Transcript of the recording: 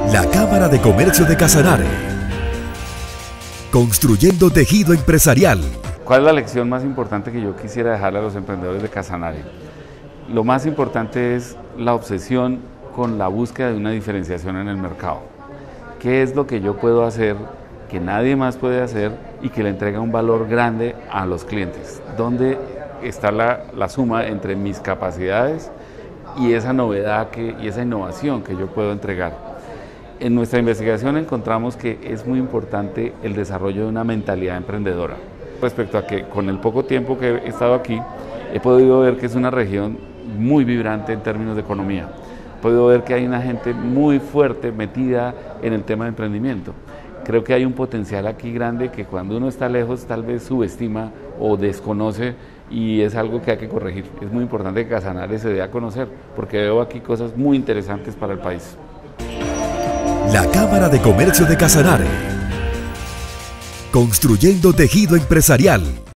La Cámara de Comercio de Casanare. Construyendo tejido empresarial. ¿Cuál es la lección más importante que yo quisiera dejarle a los emprendedores de Casanare? Lo más importante es la obsesión con la búsqueda de una diferenciación en el mercado. ¿Qué es lo que yo puedo hacer que nadie más puede hacer y que le entrega un valor grande a los clientes? ¿Dónde está la suma entre mis capacidades y esa novedad y esa innovación que yo puedo entregar? En nuestra investigación encontramos que es muy importante el desarrollo de una mentalidad emprendedora. Respecto a que con el poco tiempo que he estado aquí, he podido ver que es una región muy vibrante en términos de economía. He podido ver que hay una gente muy fuerte metida en el tema de emprendimiento. Creo que hay un potencial aquí grande que cuando uno está lejos tal vez subestima o desconoce, y es algo que hay que corregir. Es muy importante que Casanare se dé a conocer porque veo aquí cosas muy interesantes para el país. La Cámara de Comercio de Casanare. Construyendo tejido empresarial.